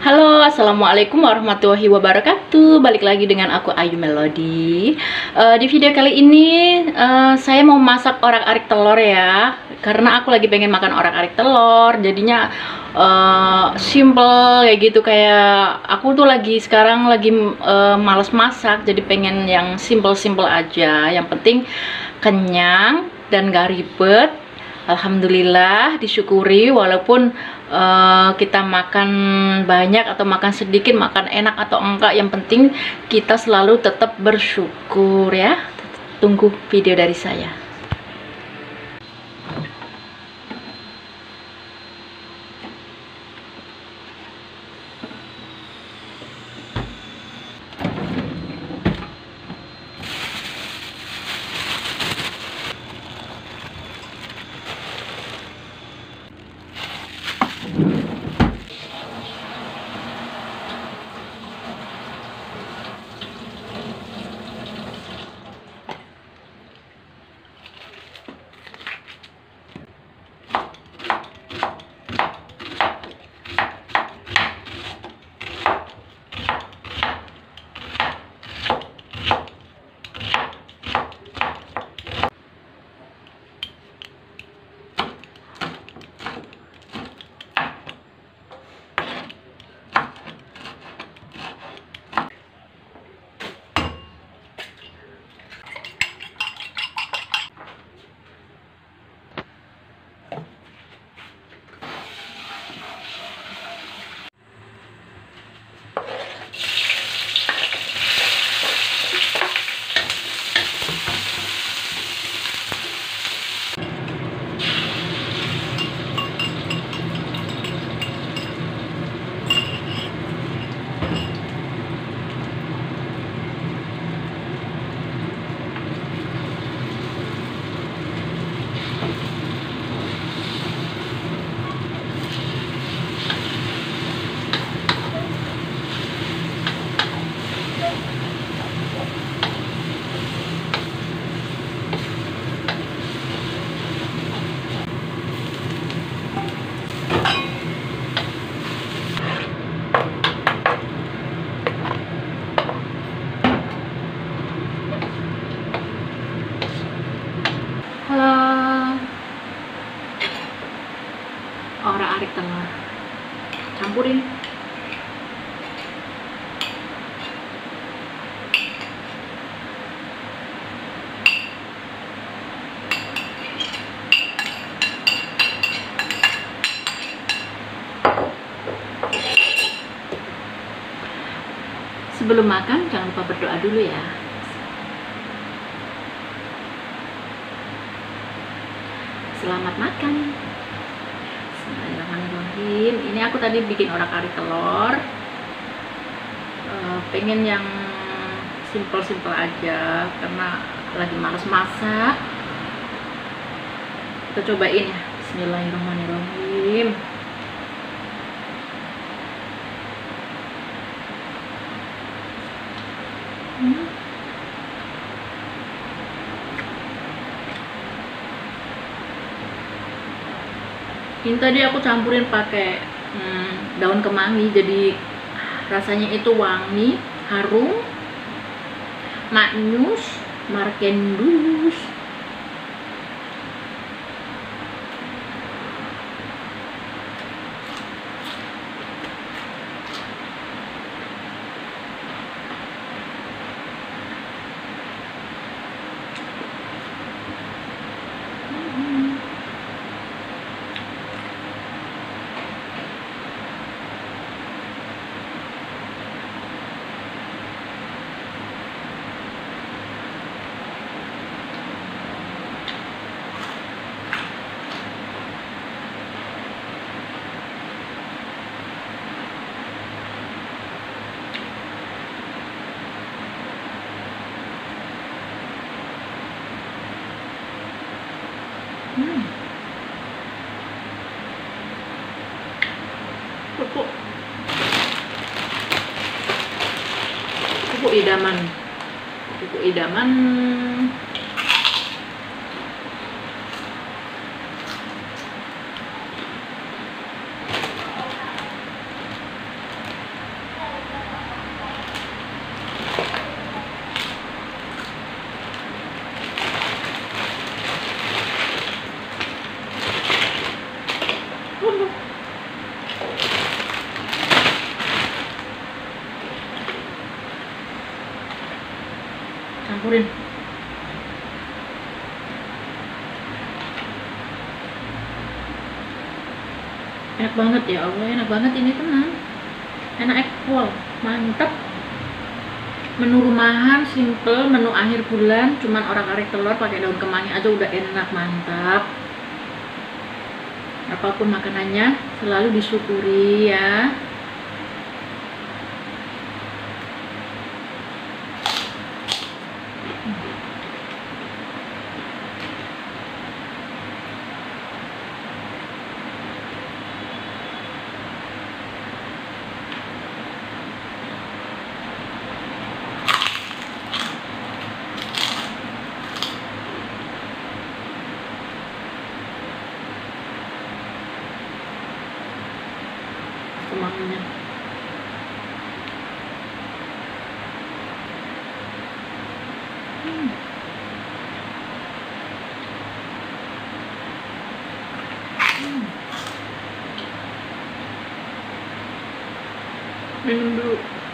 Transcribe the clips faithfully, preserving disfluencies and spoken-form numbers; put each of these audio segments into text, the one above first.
Halo, assalamualaikum warahmatullahi wabarakatuh. Balik lagi dengan aku Ayu Melody. Uh, di video kali ini uh, saya mau masak orak-arik telur ya, karena aku lagi pengen makan orak-arik telur. Jadinya uh, simple kayak gitu. Kayak aku tuh lagi sekarang lagi uh, males masak, jadi pengen yang simple-simple aja. Yang penting kenyang dan gak ribet. Alhamdulillah, disyukuri walaupun uh, kita makan banyak atau makan sedikit, makan enak atau enggak, yang penting kita selalu tetap bersyukur ya. Tunggu video dari saya. Orak-arik telur, campurin. Sebelum makan jangan lupa berdoa dulu ya. Selamat makan. Bismillahirrahmanirrahim. Ini aku tadi bikin orak-arik telur. Uh, pengen yang simple-simple aja karena lagi males masak. Kita cobain ya. Bismillahirrahmanirrahim. Hmm. Ini tadi aku campurin pakai hmm, daun kemangi, jadi rasanya itu wangi, harum, maknyus, markendus. Hmm. Pupuk pupuk idaman pupuk idaman Campurin. Enak banget ya Allah, enak banget ini tenang. Enak ekpol, mantep. Menu rumahan, simple, menu akhir bulan, cuman orak-arik telur pakai daun kemangi aja udah enak, mantap. Apapun makanannya selalu disyukuri ya. Kemanginya. Hmm. Hmm. Minum dulu.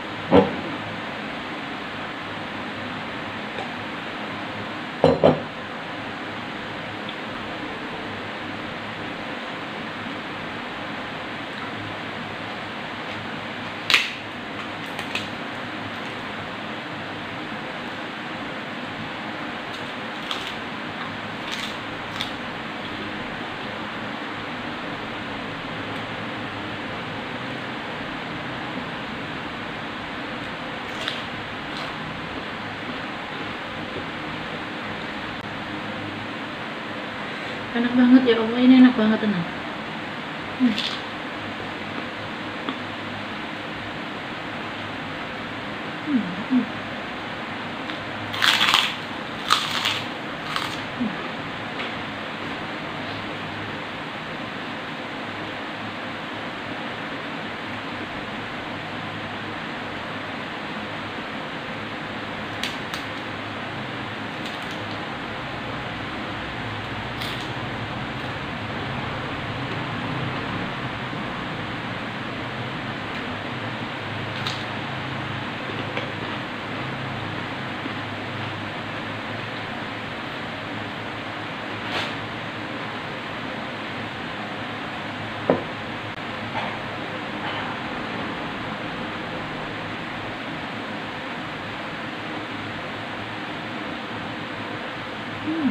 Enak banget ya Allah, ini enak banget tenang. Hmm. Hmm. Hmm. Hmm.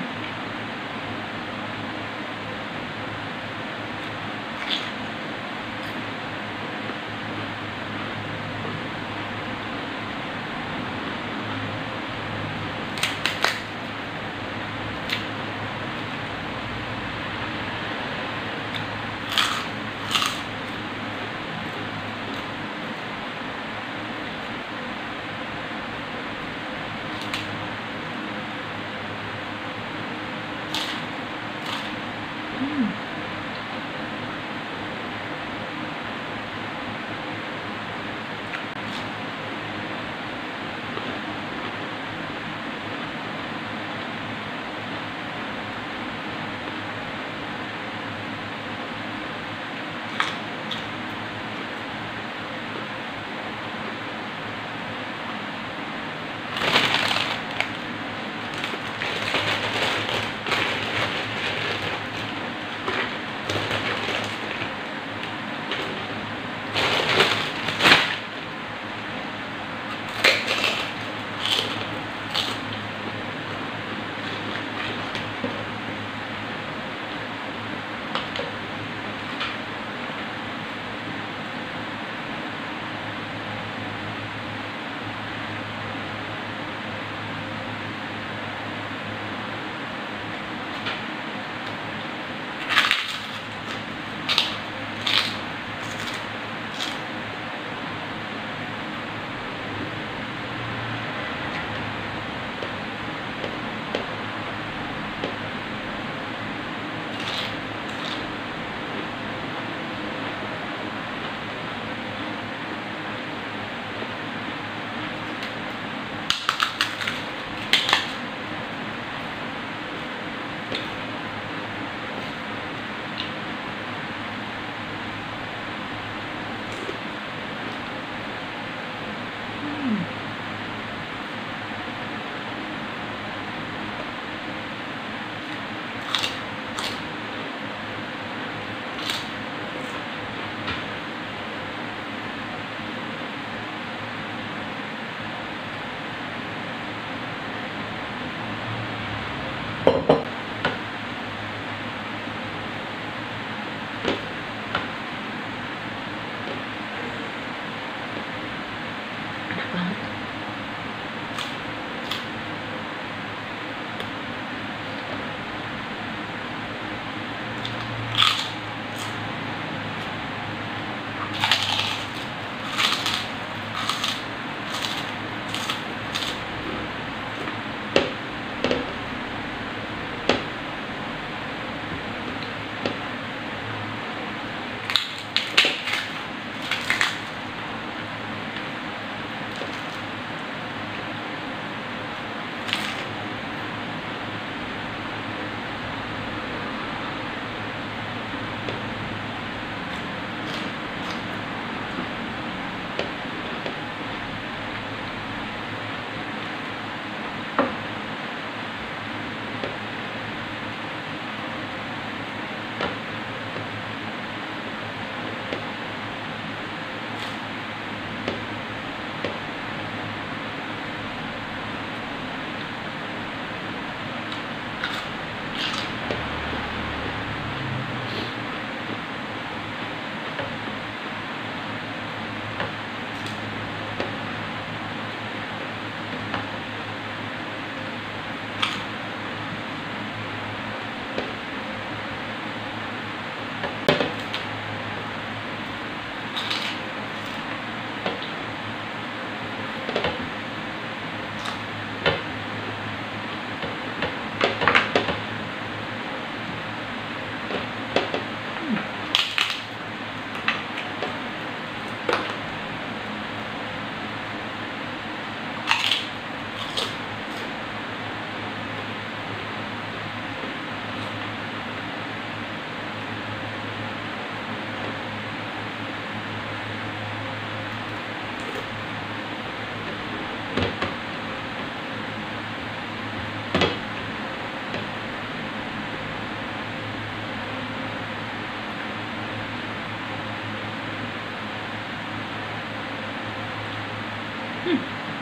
Hmm.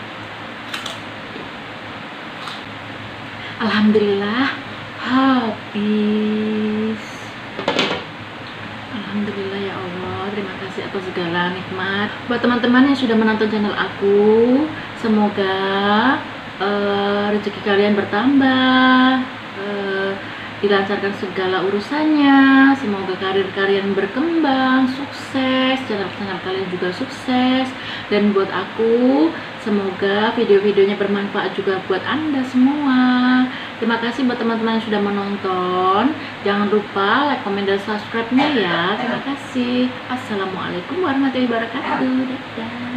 Alhamdulillah habis. Alhamdulillah ya Allah, terima kasih atas segala nikmat. Buat teman-teman yang sudah menonton channel aku, semoga uh, rezeki kalian bertambah, uh, dilancarkan segala urusannya, semoga karir kalian berkembang, sukses, channel-channel kalian juga sukses. Dan buat aku, semoga video-videonya bermanfaat juga buat Anda semua. Terima kasih buat teman-teman yang sudah menonton. Jangan lupa like, komen, dan subscribe-nya ya. Terima kasih. Assalamualaikum warahmatullahi wabarakatuh. Dadah.